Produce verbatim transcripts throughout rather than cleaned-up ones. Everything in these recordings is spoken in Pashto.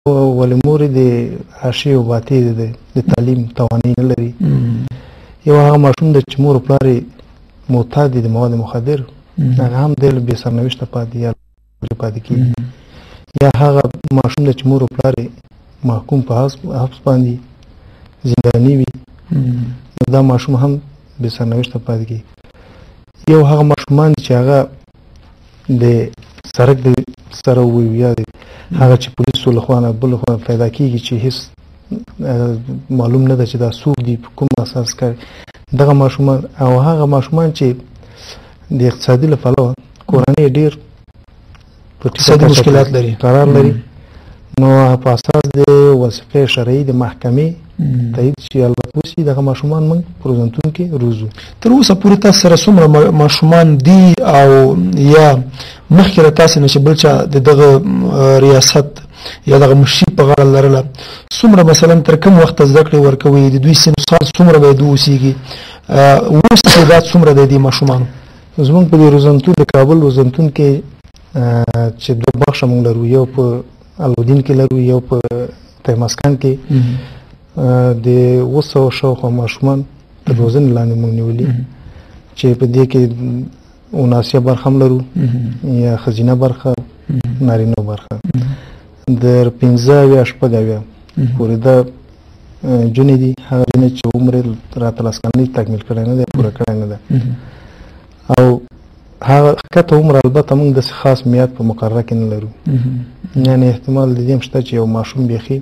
ولې مور د عاشي او باتي د تعلیم توانایي نه لري. یو هغه ماشوم د چې مور پلار معتاد دي د مواد مخدر، هغه هم د بې سرنوشته پاتې یا پاتې کېږي. یا هغه ماشوم د چې مور پلار محکوم په حبس باندې زنداني وي، دا ماشوم هم بې سرنوشته پاتې کېږي. یو هغه ماشومان چې هغه د سرک د سره وي یا هغه چې پولیسو لخوا نه بل لخوا پیدا کېږي چې هیڅ معلوم نه ده چې دا څوک دي، په کوم اساس کوي، دغه ماشومان او هغه ماشومان چې د اقتصادي له پلوه کورنۍ ډېر اقتصادي مشکلات لري قرار لري، نو په اساس د وظیفې شرعي د محکمې تایید چې البته وسي دغه ماشومان موږ په روزنتون کې روزو. تر اوسه پورې تاسو سره څومره ماشومان دي او یا مخکې له تاسې نه چې بل چا د دغه ریاست یا دغه مشري په غاړه لرله، څومره مثلا تر کوم وخته زده کړې ورکوي، د دوی سن سال څومره باید ووسیږي، اوس تعداد څومره دی د ماشومانو؟ زموږ په دې روزنتون د کابل روزنتون کې چې دوه بخشه موږ لرو، یو په الودین کې لرو، یو په تیماسکان کې. د اوه سوه شاوخوا ماشومان تر روزنې لاندې موږ نیولي چې په دې کې اوناسیه برخه هم لرو یا ښځینه برخه، نارینه برخه. د پنځه اویا شپږ اویا پورې دا جونې دي، هغه جونې چې عمر یې را اتلس کلنۍ تکمیل کړی نه دی، پوره کړی نه ده. او هغه ښکته عمر البته موږ داسې خاص میعاد په مقرره کې نه لرو، یعنې احتمال د دې هم شته چې یو ماشوم بیخي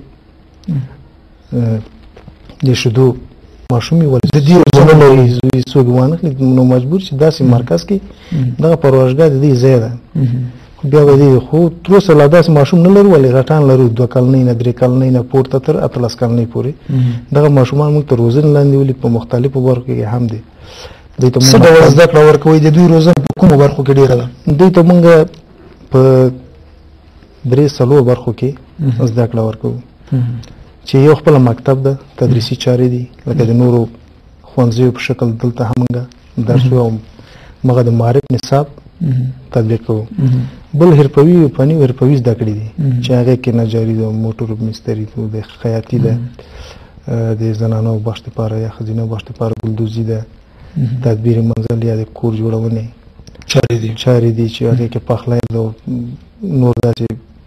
د شیدو ماشوم وي ولې د دې ونه لري څوک وانه خلي، نو مجبور چې داسې مرکز کې دغه پروژګاه د دې ځای ده. بیا به دې خو تر اوسه لا داسې ماشوم نه لرو، ولې غټان لرو دوه کلنۍ نه درې کلنۍ نه پورته تر اتلس کلنۍ پورې. دغه ماشومان موږ ته روزنې لاندې ولي په مختلفو برخو کې هم دي. دوی ته څه ډول زده کړه ورکوئ؟ د دوی روزنه په کومو برخو کې ډېره ده؟ دوی ته موږ په درې څلور برخو کې زده کړه ورکوو، چې یو خپل مکتب ده، تدریسي چارې دي لکه د نورو ښوونځیو په شکل دلته هم موږ درس او موږ د معارف نصاب تطبیق کوو. بل حرفوي او فني حرفوي زده کړې دي چې هغې کې نجاري ده، موټر مستري ده، د خیاطي ده، د زنانو بخش دپاره یا ښځینه بخش دپاره ګلدوزي ده، تدبیر منزل یا د کور جوړونې چارې دي چارې دي چې هغې کې پخلی ده، نور داسې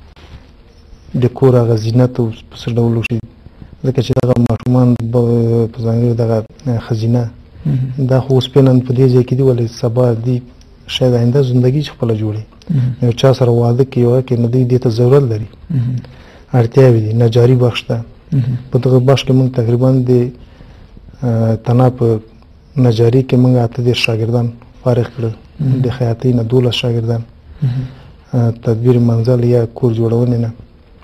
د کور هغه زینت او په څه ډول وشي، ځکه چې دغه ماشومان په ځانګړي دغه ښځینه دا خو اوس فعلا په دې ځای کې دي، ولې سبا دي شاید آینده زندګي چې خپله جوړي، یو چا سره واده کې یو کې نو دوی دې ته ضرورت لري، اړتیاوې دي. نجاري بخش ده، په دغه بخش کې موږ تقریبا د تنها په نجاري کې موږ اته دېرش شاګردان فارغ کړل، د خیاطۍ نه دولس شاګردان، تدبیر منزل یا کور جوړونې نه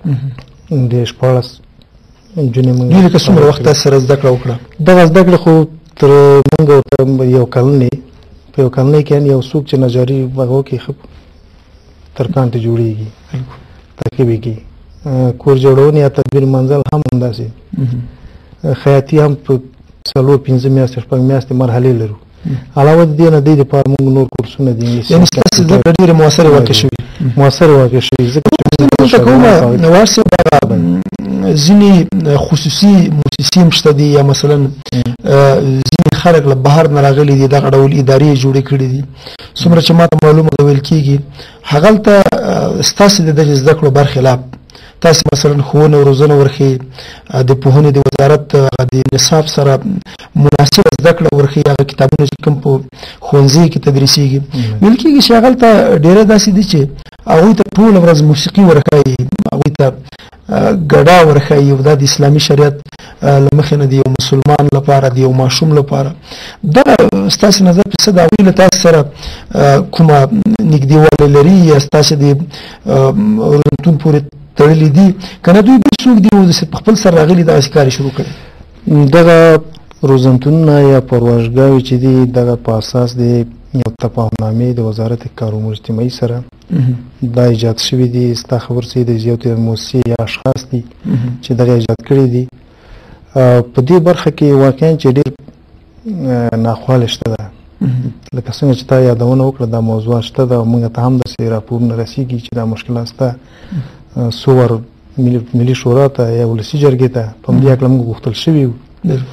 د شپاړس نجونې موږ. دوی لکه څومره وخت تاسو سره زده کړه وکړه؟ دغه زده کړه خو تر موږ ورته یو کلنۍ په یو کلنۍ کې یو څوک چې نجاري هغه وکړي ښه تر کان ته جوړېږي، ترکیب یې کړي. کور جوړونې یا تدبیر منزل هم همداسې، خیاطي هم په څلور پنځه میاشتې شپږ میاشتې مرحلې لرو. علاوه د دې نه دوی دپاره موږ نور کورسونه دي، یعنې ستاسې زده کړه ډېرې مؤثرې واقع شوي مؤثرې واقع شوي. ځکه دلته کومه نوار صاحب دغه ځینې خصوصي موسسې هم شته دي، یا مثلا ځینې خلک له بهر نه راغلي دي، دغه ډول ادارې یې جوړې کړي دي، څومره چې ماته معلومه ده ویل کېږي هغلته ستاسې د دغې زده کړو برخلاف تاسې مثلا ښوونه او روزنه ورښیي، د پوهنې د وزارت د نصاب سره مناسبه زده کړه ورښیي، هغه کتابونه چې کوم په ښوونځیو کې تدریسیږي، ویل کېږي چې هغلته ډېره داسې دي چې هغوی ته ټوله ورځ موسیقي ورښایي، هغوی ته ګډا ورښایي، او دا د اسلامي شریعت له مخې نه د یو مسلمان لپاره، د یو ماشوم لپاره. دغه ستاسې نظر په څه د هغوی له تاسو سره کومه نږدېوالی لري یا ستاسې د روزنتون پورې تړلي دي، که نه دوی بل څوک دي او په خپل سر راغلي دغسې کار یې شروع کړی؟ دغه روزنتونونه یا پروژګاوې چې دي دغه په اساس د یو تفاهمنامې د وزارت کار امور اجتماعي سره دا ایجاد شوي دي. ستا خبر څه د زیاتې موسسې یا اشخاص دي چې دغه ایجاد کړي دي. په دې برخه کې واقعا چې ډېر ناخواله شته ده، لکه څنګه چې تا یادونه وکړه دا موضوع شته ده، موږ ته هم داسې راپورونه رسېږي چې دا مشکلات شته. څو وار ملي شورا ته یا ولسي جرګې ته په دې اړه موږ غوښتل شوي وو.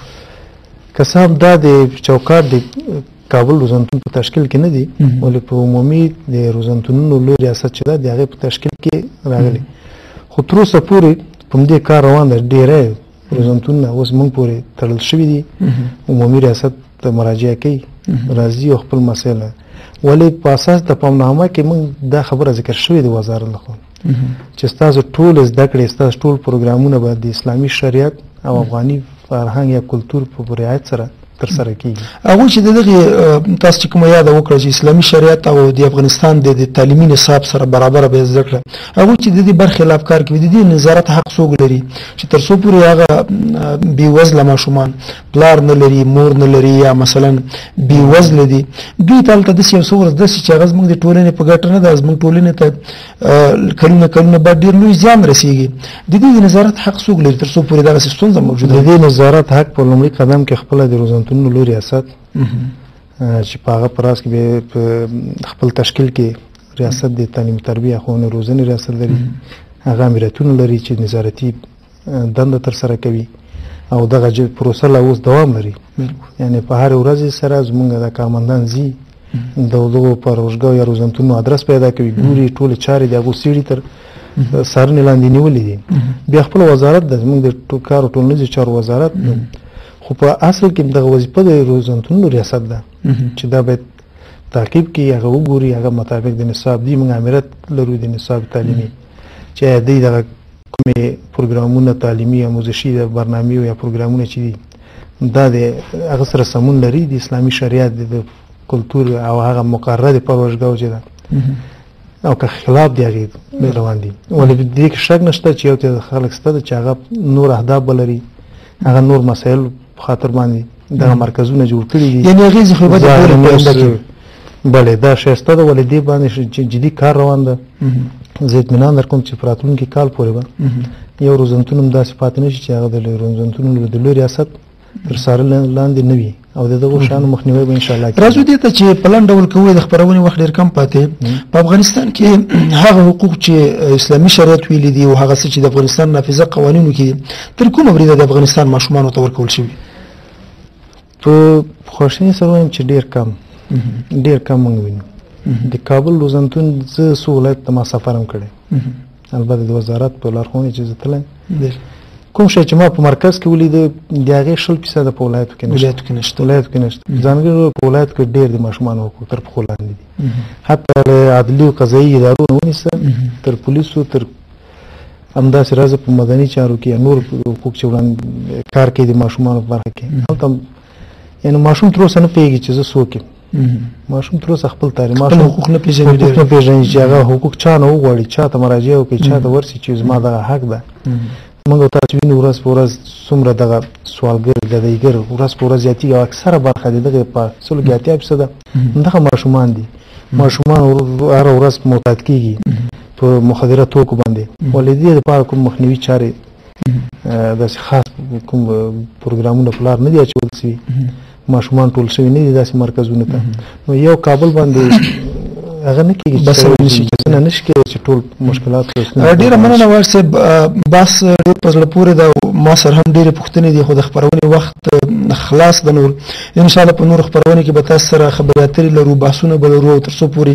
که څه هم دا د چوکاټ د کابل روزنتون په تشکیل کې نه دي ولې په عمومي د روزنتونونو لوی ریاست چې ده د هغې په تشکیل کې راغلی، خو تر اوسه پورې په دې کار روان ده. ډېری روزنتونونه اوس موږ پورې تړل شوي دي، عمومي ریاست ته مراجعه کوي، راځي او خپل مسایل، ولې په اساس د پامنامه کې موږ دا خبره ذکر شوې د وزارت لخوا چې ستاسو ټول زده کړې ستاسو ټول پروګرامونه به د اسلامي شریعت او افغاني فرهنګ یا کلتور په رعایت سره ترسره کیږي. هغه چې دغه تاسو چې کومه یاد وکړه چې اسلامي شریعت او د افغانستان د تعلیمي نصاب سره برابر به زده کړه، هغه چې د دې برخلاف کار کوي د دې نظارت حق څوک لري چې تر څو پورې هغه بې وزله ماشومان پلار نه لري مور نه لري یا مثلا بې وزله دي، دوی ته هلته داسې یو څه ورځ داسې چې هغه زموږ د ټولنې په ګټه نه ده، زموږ ټولنې ته کلونه کلونه بعد ډېر لوی زیان رسېږي. د دې د نظارت حق څوک لري تر څو پورې دغسې ستونزه موجوده ده؟ د دې نظارت حق په لومړي قدم کې خپله د روزنتونونو لوی ریاست چې په هغه په راس کې به په خپل تشکیل کې ریاست د تعلیم تربیه ښوونې روزنې ریاست لري، هغه امریتونه لري چې نظارتي دنده ترسره کوي او دغه پروسه لا اوس دوام لري. یعنې په هرې ورځې سره زموږ د کارمندان ځي د دغو پروژګاو یا روزنتونونو ادرس پیدا کوي، ګوري ټولې چارې د هغو څېړي تر څارنې لاندې نیولې دي. بیا خپل وزارت د زموږ د کار او ټولنیزو چارو وزارت، خو په اصل کې دغه وظیفه د روزنتونونو ریاست ده چې دا باید تعقیب کړي، هغه وګوري، هغه مطابق د نصاب دي. موږ امریت لرو د نصاب تعلیمي چې دوی دغه کومې پروګرامونه تعلیمي آموزشي د برنامې یا پروګرامونه چې دي دا د هغه سره سمون لري د اسلامي شریعت د کلتور او هغه مقرره د پروژګاو چې ده او که خلاف دی هغې روان دي. ولې په دې کې شک نشته چې یو څه خلک شته چې هغه نور اهداف به لري، هغه نور مسایل په خاطر باندې دغه مرکزونه جوړ کړي دي. یعنې هغې خو به د ټولې بلې دا ښایسته ده، ولې دې باندې جدي کار روان ده. زه اطمینان درکوم چې په راتلونکي کال پورې به یو روزنتون هم داسې پاتې نه شي چې هغه د روزنتونونو د لوی ریاست تر څارنې لاندې نه وي او د دغو شیانو مخنیوی به انشاءالله کېږي. راځو دې ته چې په لنډ ډول کوی د خپرونې وخت ډېر کم پاتې. په افغانستان کې هغه حقوق چې اسلامي شریعت ویلي دي او هغه څه چې د افغانستان نافذه قوانینو کې تر کومه بریده د افغانستان ماشومانو ته ورکول شوي؟ په خواشینۍ سره وایم چې ډېر کم ډېر کم موږ وینو. د کابل روزنتون زه څو ولایت ته ما سفر هم کړی، البته د وزارت په لارښوونې چې زه تللی کوم شی چې ما په مرکز کې ولیده د هغې شل فیصده په ولایتو کې ولایتو کې نشته ولایتو کې نشته ځانګړي په ولایتو کې ډېر د ماشومانو حقوق تر پښو لاندې دي. حتی له عدلي او قضایي ادارو نه ونیسه تر پولیسو تر همداسې راځه په مدني چارو کې نور حقوق چې وړاندې کار کوي د ماشومانو په برخه کې هلته یعنې ماشوم تر اوسه نه پوهېږي چې زه څوک یم. ماشوم تر اوسه خپل تاریخ خپل حقوق نه پېژني حقوق نه پېژني چې هغه حقوق چا نه وغواړي، چا ته مراجعه وکړي، چا ته ورسي چې زما دغه حق ده. موږ تاسو وینو ورځ په ورځ څومره دغه سوالګر ګدایګر ورځ په ورځ زیاتېږي او اکثره برخه د دغې په سلو کې اتیا فیصده دغه ماشومان دي. ماشومان هره ورځ معتاد کېږي په مخدره توکو باندې. ولې دې دپاره کوم مخنیوي چارې داسې خاص کوم پروګرامونه په لار نه دي اچول سوي، ماشومان ټول شوي نه دي داسې مرکزونو ته. نو یو کابل باندې هغه نه کېږي بس نه نشي کېدای چې ټول مشکلات ډېره مننه وایي صاحب. بس ډېر په زړه پورې ده، ما سره هم ډېرې پوښتنې دي خو د خپرونې وخت خلاص ده. نور انشاءالله په نورو خپرونې کې به تاسو سره خبرې اترې لرو، بحثونه به لرو تر څو پورې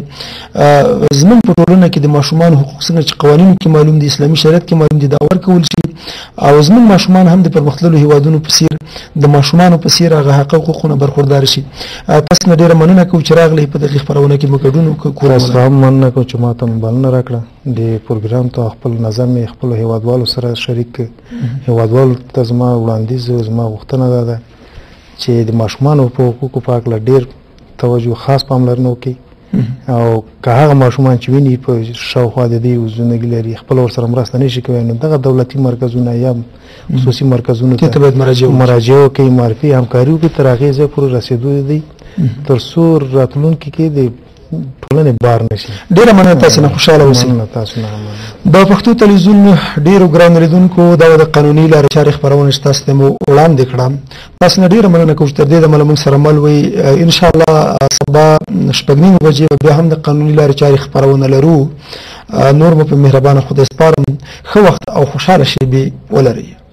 زموږ په ټولنه کې د ماشومانو حقوق څنګه چې قوانینو کې معلوم دي، اسلامي شریعت کې معلوم دي، دا ورکول شي او زموږ ماشومان هم د پرمختللو هیوادونو په څېر د ماشومانو په څېر هغه حق حقوقونه برخوردار شي. تاسو نه ډېره مننه کوو چې راغلئ په دغې خپرونه کې مو ګډون وکړو. تاسو هم مننه کوم چې ما ته بلنه راکړه د پروګرام ته خپل نظر مې خپلو هیوادوالو سره شریک کړ. هیوادوالو ته زما وړاندیز زما غوښتنه دا ده چې د ماشومانو په حقوقو په هکله ډېر توجه خاص پاملرنه وکړي او که هغه ماشومان چې ویني په شاوخوا د دې زندګي لري خپل ورسره مرسته نشي کولی نو دغه دولتي مرکزونه یا خصوصي مرکزونو ته باید مراجعه وکړي، معرفي همکاري وکړي تر هغې ځای پورې رسېدو دی تر څو راتلونکي کې د ټولنې بار نشي. ډېره مننه تاسو نه خوشحاله اوسئ. تاسو نه د پښتو تلویزیون ډېرو ګرانو لیدونکو دا د قانوني لارې چارې خپرونه چې تاسو ته مو وړاندې کړه. تاسو نه ډېره مننه کوم چې تر دې دمه موږ سره مل وئ. انشاءالله سبا شپږ نیمې بجې بیا هم د قانوني لارې چارې خپرونه لرو. نور مو په مهربانه خدای سپارم. ښه وخت او خوشاله شېبې ولرئ.